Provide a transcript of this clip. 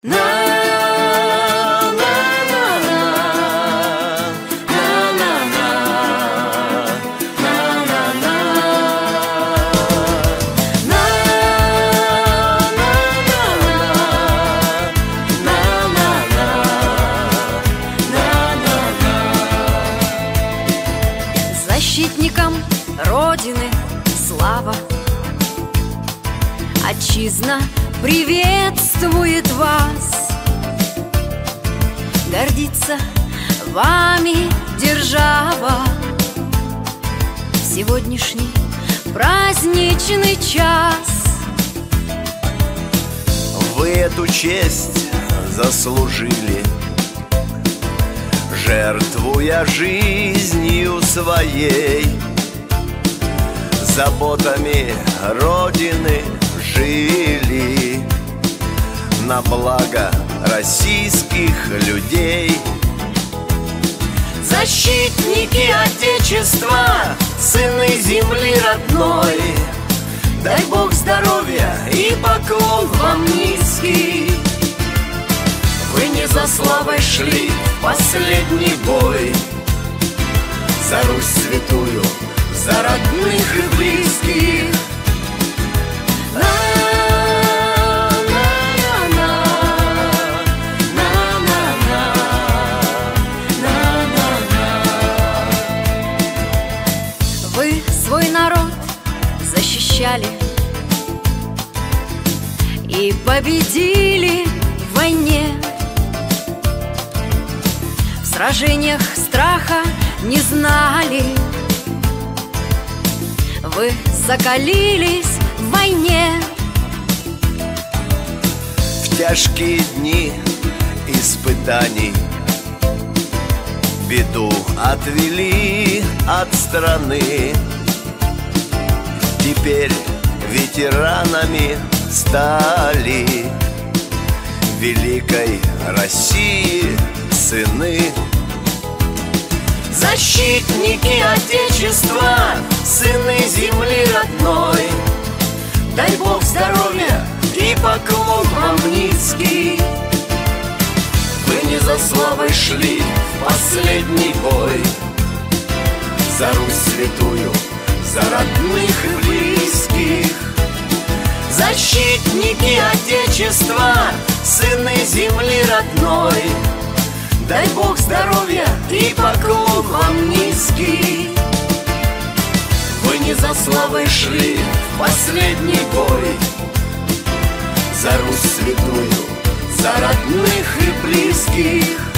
Защитникам Родины слава! Отчизна приветствует вас, гордится вами держава. В сегодняшний праздничный час вы эту честь заслужили, жертвуя жизнью своей, заботами Родины жили на благо российских людей. Защитники Отечества, сыны земли родной, дай Бог здоровья и поклон вам низкий. Вы не за славой шли в последний бой, за Русь святую, за родных и близких. Вы свой народ защищали и победили в войне. В сражениях страха не знали, вы закалились в войне. В тяжкие дни испытаний беду отвели от страны. Теперь ветеранами стали великой России сыны. Защитники Отечества, сыны земли родной, дай Бог здоровья и поклон вам низкий. Вы не за славой шли в последний бой, за Русь святую, за родных и близких. Защитники Отечества, сыны земли родной, дай Бог здоровья и поклон вам низкий. Вы не за славой шли в последний бой, за Русь святую, за родных и близких.